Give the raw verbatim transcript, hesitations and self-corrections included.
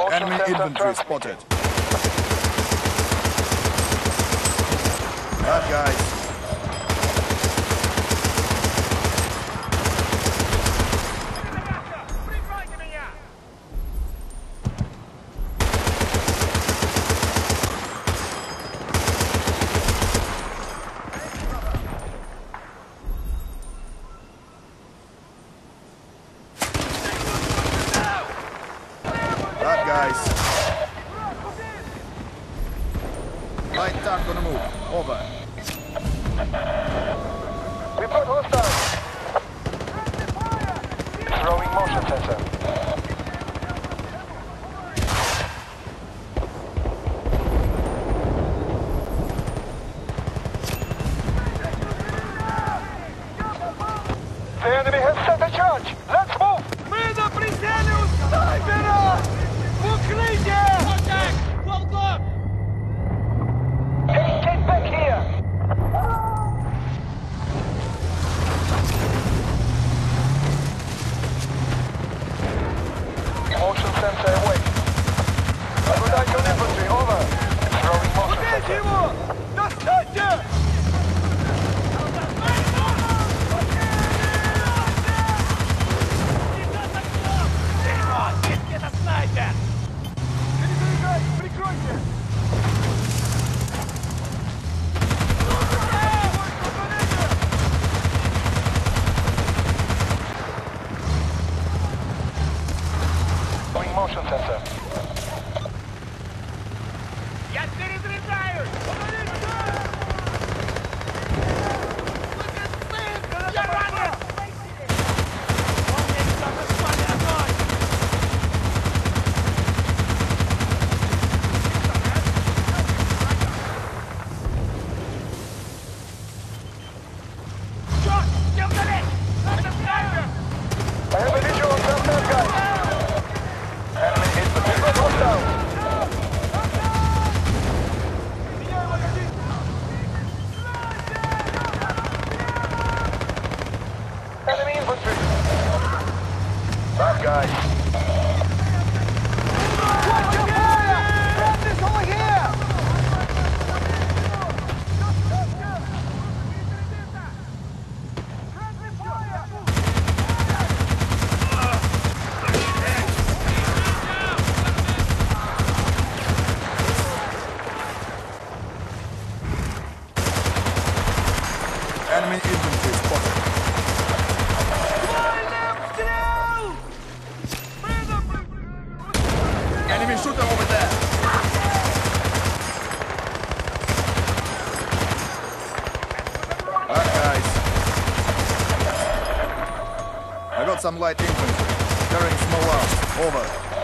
Enemy infantry spotted. Bad guys. Bad guys. Light tank on the move. Over. Report hostile. Throwing motion sensor. The enemy has set a charge. Let's move. Мы на прицеле у снайпера! В укрытие! Контакт! Полком! Hey, get back here. Motion sensor away. Наблюдатель infantry, over. Throwing motion Убейте sensor. его! Достаньте! Это снайпер! Передвигай, прикройте! Throwing motion sensor. Я перезаряжаюсь! Я ранен! Он несет с вами огонь! Черт! Где вдали? Это снайпер! I have a visual on that bad guy. Enemy infantry got hostile. Меняю магазин! Enemy infantry. Bad guys. Watch your fire! Friendly's over here! Enemy infantry spotted. Enemy shooter over there. Bad guys. I got some light infantry. Carrying small arms. Over.